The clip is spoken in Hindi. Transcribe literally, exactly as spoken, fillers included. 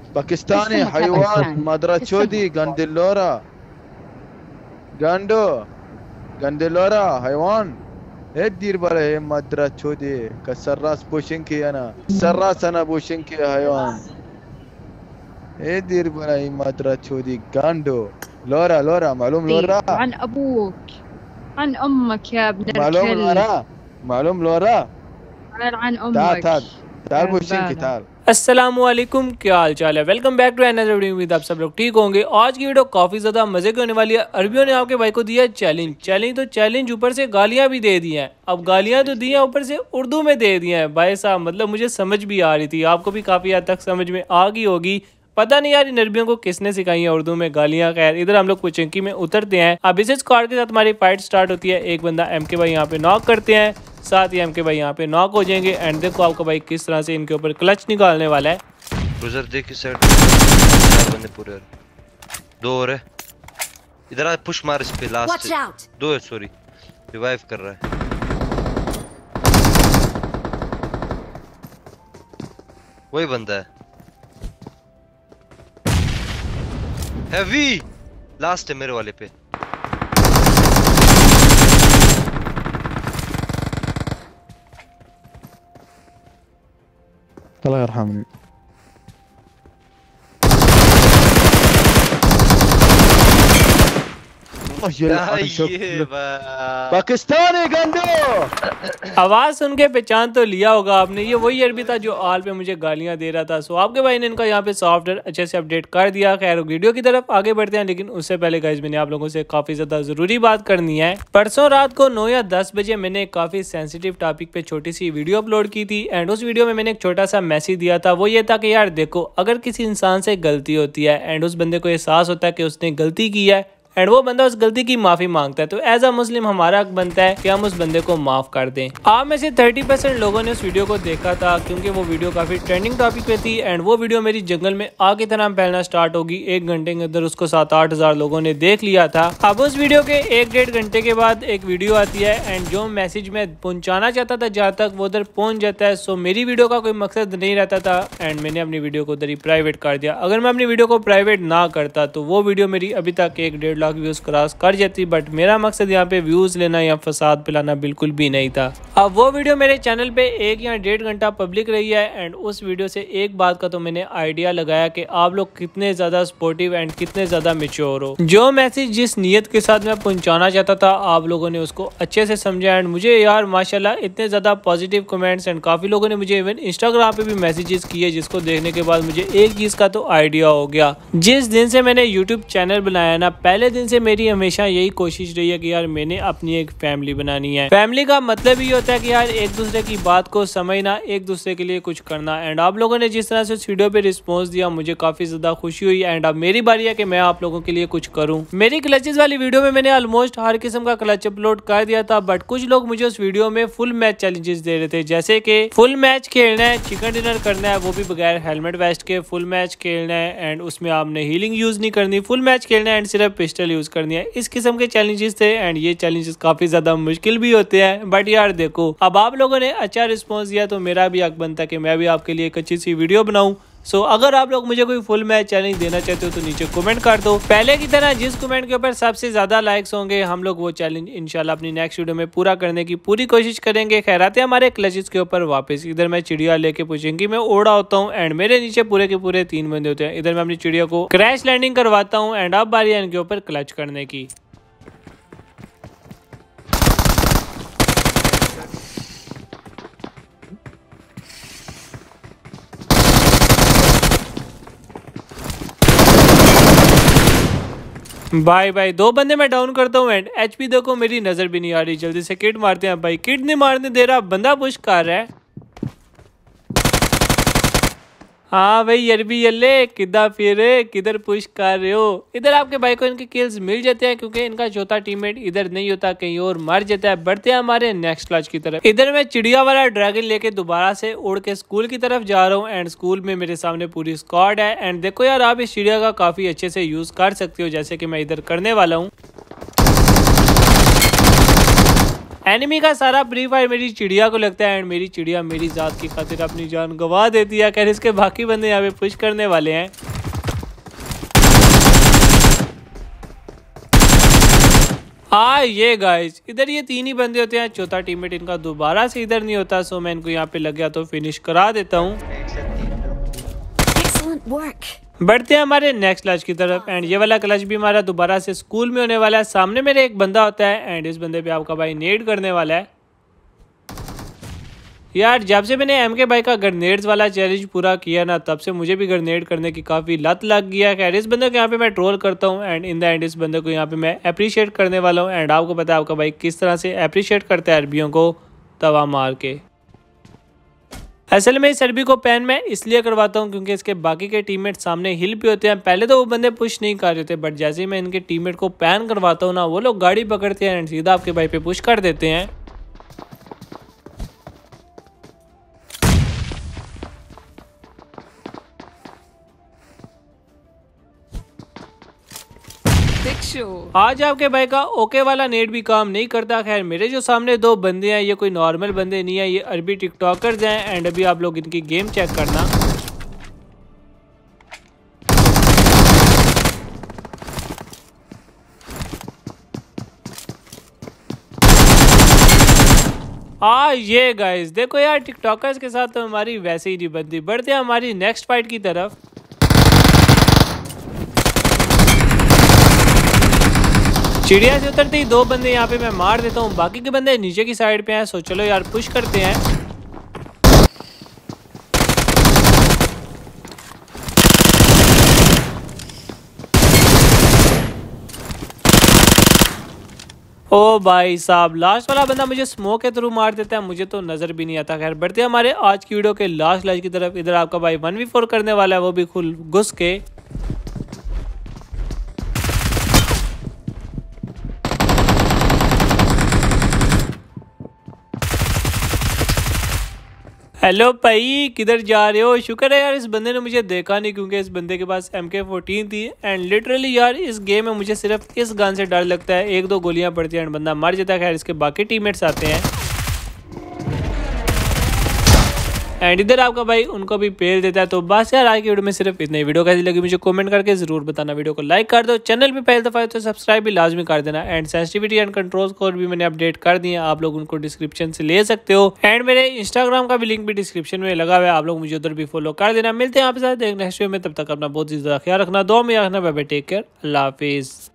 باكستاني حيوان مدرتشودي غانديلورا غاندو غانديلورا حيوان ادير بلا هي مدرتشودي كسر راس بوشنكي انا كسر راس انا بوشنكي يا حيوان ادير بلا هي مدرتشودي غاندو لورا لورا معلوم لورا عن ابوك عن امك يا ابن الكلب. معلوم لورا معلوم لورا تعال عن امك. تعال تعال تعال بوشنكي تعال। अस्सलामुअलैकुम, क्या हाल चाल है। Welcome back to another video. उम्मीद आप सब लोग ठीक होंगे। आज की वीडियो काफ़ी ज़्यादा मज़े की होने वाली है। अरबियों ने आपके भाई को दिया चैलेंज चैलेंज तो चैलेंज ऊपर से गालियां भी दे दी हैं। अब गालियां तो दी हैं, ऊपर से उर्दू में दे दी हैं। भाई साहब, मतलब मुझे समझ भी आ रही थी, आपको भी काफ़ी हद तक समझ में आ गई होगी। पता नहीं यार इन अरबियों को किसने सिखाई है उर्दू में गालियां। खैर, इधर हम लोग पुचंकी में उतरते हैं। अब इस स्क्वाड के साथ हमारी फाइट स्टार्ट होती है। एक बंदा एम के भाई यहाँ पे नॉक करते हैं, साथ ही एम के भाई यहाँ पे नॉक हो जाएंगे। एंड देखो आपका भाई किस तरह से इनके ऊपर क्लच निकालने वाला है। गुजर देख इस साइड चार बंदे पूरे और दो और है। इधर आ, पुश मार इस पे। लास्ट दो है, सॉरी रिवाइव कर रहा है। वही बंदा है हैवी। लास्ट है मेरे वाले पे। الله يرحمني। पाकिस्तानी गंदो। आवाज सुन के पहचान तो लिया होगा आपने, ये वही अरबी था जो आल पे मुझे गालियां दे रहा था। सो आपके भाई ने इनका यहाँ पे सॉफ्टवेयर अच्छे से अपडेट कर दिया। खैर, वीडियो की तरफ आगे बढ़ते हैं, लेकिन उससे पहले गाइस मैंने आप लोगों से काफी ज्यादा जरूरी बात करनी है। परसों रात को नौ या दस बजे मैंने काफी सेंसिटिव टॉपिक पे छोटी सी वीडियो अपलोड की थी। एंड उस वीडियो में मैंने एक छोटा सा मैसेज दिया था। वो ये था कि यार देखो, अगर किसी इंसान से गलती होती है एंड उस बंदे को एहसास होता है कि उसने गलती की है एंड वो बंदा उस गलती की माफी मांगता है, तो एज अ मुस्लिम हमारा हक बनता है कि हम उस बंदे को माफ कर दें। आप में से तीस परसेंट लोगों ने उस वीडियो को देखा था, क्योंकि वो वीडियो काफी ट्रेंडिंग टॉपिक पे थी। एंड वो वीडियो मेरी जंगल में आग की तरह फैलना स्टार्ट होगी। एक घंटे के अंदर उसको सात आठ हजार लोगों ने देख लिया था। अब उस वीडियो के एक डेढ़ घंटे के बाद एक वीडियो आती है एंड जो मैसेज मैं पहुंचाना चाहता था जहाँ तक वो उधर पहुंच जाता है। सो मेरी वीडियो का कोई मकसद नहीं रहता था एंड मैंने अपनी वीडियो को उधर ही प्राइवेट कर दिया। अगर मैं अपनी वीडियो को प्राइवेट ना करता तो वो वीडियो मेरी अभी तक एक डेढ़ लाख व्यूज क्रॉस कर जाती। बट मेरा मकसद यहाँ पे व्यूज लेना या फसाद फैलाना बिल्कुल भी नहीं था। अब वो वीडियो मेरे चैनल पे एक या डेढ़ घंटा पब्लिक रही है एंड उस वीडियो से एक बात का तो मैंने आइडिया लगाया कि आप लोग कितने ज्यादा सपोर्टिव एंड कितने ज्यादा मैच्योर हो। जो मैसेज जिस नीयत के साथ मैं पहुंचाना चाहता था आप लोगों ने उसको अच्छे से समझा। एंड मुझे यार माशाल्लाह इतने ज्यादा पॉजिटिव कमेंट्स एंड काफी लोगों ने मुझे इवन इंस्टाग्राम पे भी मैसेजेस किए, जिसको देखने के बाद मुझे एक चीज का तो आइडिया हो गया। जिस दिन से मैंने यूट्यूब चैनल बनाया ना, पहले दिन से मेरी हमेशा यही कोशिश रही है कि यार मैंने अपनी एक फैमिली बनानी है। फैमिली का मतलब ये होता है कि यार एक दूसरे की बात को समझना, एक दूसरे के लिए कुछ करना। एंड आप लोगों ने जिस तरह से उस वीडियो पे रिस्पॉन्स दिया मुझे काफी ज्यादा खुशी हुई। एंड अब मेरी बारी है कि मैं आप लोगों के लिए कुछ करूं। मेरी क्लचेस वाली वीडियो में मैंने ऑलमोस्ट हर किस्म का क्लच अपलोड कर दिया था, बट कुछ लोग मुझे उस वीडियो में फुल मैच चैलेंजेस दे रहे थे, जैसे कि फुल मैच खेलना है, चिकन डिनर करना है, वो भी बगैर हेलमेट वेस्ट के। फुल मैच खेलना है एंड उसमें आपने हीलिंग यूज नहीं करनी। फुल मैच खेलना है एंड सिर्फ पिस्टल यूज करनी है। इस किस्म के चैलेंजेस थे एंड ये चैलेंजेस काफी ज्यादा मुश्किल भी होते हैं। बट यार देखो, अब आप लोगों ने अच्छा रिस्पांस दिया तो मेरा भी हक बनता है कि मैं भी आपके लिए एक अच्छी सी वीडियो बनाऊं। सो so, अगर आप लोग मुझे कोई फुल मैच चैलेंज देना चाहते हो तो नीचे कमेंट कर दो। पहले की तरह जिस कमेंट के ऊपर सबसे ज्यादा लाइक्स होंगे हम लोग वो चैलेंज इंशाल्लाह अपनी नेक्स्ट वीडियो में पूरा करने की पूरी कोशिश करेंगे। खैर, आते हैं हमारे क्लचेस के ऊपर वापस। इधर मैं चिड़िया लेके पूछेंगी मैं उड़ा होता हूँ एंड मेरे नीचे पूरे के पूरे तीन बंदे होते हैं। इधर मैं अपनी चिड़िया को क्रैश लैंडिंग करवाता हूँ एंड अब बारी है इनके ऊपर क्लच करने की। भाई भाई दो बंदे मैं डाउन करता हूँ एंड एचपी देखो मेरी नजर भी नहीं आ रही। जल्दी से किट मारते हैं भाई। किट नहीं मारने दे रहा, बंदा पुश कर रहा है। हाँ भाई अरबी यल्ले किधर फिर किधर पुश कर रहे हो। इधर आपके भाई को इनके किल्स मिल जाते हैं क्योंकि इनका चौथा टीममेट इधर नहीं होता, कहीं और मर जाता है। बढ़ते हैं हमारे नेक्स्ट क्लच की तरफ। इधर मैं चिड़िया वाला ड्रैगन लेके दोबारा से उड़ के स्कूल की तरफ जा रहा हूँ एंड स्कूल में मेरे सामने पूरी स्क्वाड है। एंड देखो यार, आप इस चिड़िया का काफी अच्छे से यूज कर सकते हो, जैसे कि मैं इधर करने वाला हूँ। एनिमी का सारा फ्री फायर मेरी चिड़िया को लगता है एंड मेरी चिड़िया मेरी जात की खातिर अपनी जान गवा देती है। खैर इसके बाकी बंदे यहाँ पे पुश करने वाले हैं। हाँ ये गाइस इधर ये तीन ही बंदे होते हैं, चौथा टीममेट इनका दोबारा से इधर नहीं होता, सो मैं इनको यहाँ पे लग गया तो फिनिश करा देता हूँ। बढ़ते हैं हमारे नेक्स्ट क्लच की तरफ एंड ये वाला क्लच भी हमारा दोबारा से स्कूल में होने वाला है। सामने मेरे एक बंदा होता है एंड इस बंदे पे आपका भाई नेड करने वाला है। यार जब से मैंने एम के भाई का ग्रेनेड्स वाला चैलेंज पूरा किया ना, तब से मुझे भी ग्रेनेड करने की काफ़ी लत लग गया। खैर इस बंदे को यहाँ पे मैं ट्रोल करता हूँ एंड इन द एंड इस बंदे को यहाँ पे मैं अप्रिशिएट करने वाला हूँ। एंड आपको पता है आपका भाई किस तरह से अप्रिशिएट करता है अरबियों को तवा मार के। असल में इस अरबी को पैन मैं इसलिए करवाता हूँ क्योंकि इसके बाकी के टीममेट सामने हिल पे होते हैं। पहले तो वो बंदे पुश नहीं कर रहे थे, बट जैसे ही मैं इनके टीममेट को पैन करवाता हूँ ना, वो लोग गाड़ी पकड़ते हैं एंड सीधा आपके भाई पे पुश कर देते हैं। आज आपके भाई का ओके वाला नेट भी काम नहीं करता। खैर मेरे जो सामने दो बंदे हैं ये कोई नॉर्मल बंदे नहीं है, ये अरबी टिकटॉकर्स हैं एंड अभी आप लोग इनकी गेम चेक करना। हाँ ये गाइस देखो यार टिकटॉकर्स के साथ तो हमारी वैसे ही नहीं बनती। बढ़ते हैं हमारी नेक्स्ट फाइट की तरफ। चिड़िया से उतरते ही दो बंदे यहाँ पे मैं मार देता हूँ, बाकी के बंदे नीचे की साइड पे हैं। सो चलो यार पुश करते हैं। ओ भाई साहब लास्ट वाला बंदा मुझे स्मोक के थ्रू मार देता है, मुझे तो नजर भी नहीं आता। खैर बढ़ते हैं हमारे आज की वीडियो के लास्ट लास्ट की तरफ। इधर आपका भाई वन वी फोर करने वाला है, वो भी खुल घुस के। हेलो भाई किधर जा रहे हो? शुक्र है यार इस बंदे ने मुझे देखा नहीं क्योंकि इस बंदे के पास एम के फोर्टीन थी एंड लिटरली यार इस गेम में मुझे सिर्फ इस गन से डर लगता है। एक दो गोलियां पड़ती हैं एंड बंदा मर जाता है। खैर इसके बाकी टीममेट्स आते हैं एंड इधर आपका भाई उनको भी पेल देता है। तो बस यार आज की वीडियो में सिर्फ इतनी। वीडियो कैसी लगी मुझे कमेंट करके जरूर बताना। वीडियो को लाइक कर दो, चैनल पे पहली दफा तो सब्सक्राइब भी लाजमी कर देना and sensitivity and control code भी मैंने अपडेट कर दिए, आप लोग उनको डिस्क्रिप्शन से ले सकते हो एंड मेरे इंस्टाग्राम का भी लिंक भी डिस्क्रिप्शन में लगा हुआ है, आप लोग मुझे उधर भी फॉलो कर देना। मिलते हैं आपके साथ एक नेक्स्ट वीडियो में, तब तक अपना बहुत ही ज्यादा ख्याल रखना, दो में रखना। बाय बाय, टेक केयर, अल्लाह हाफिज।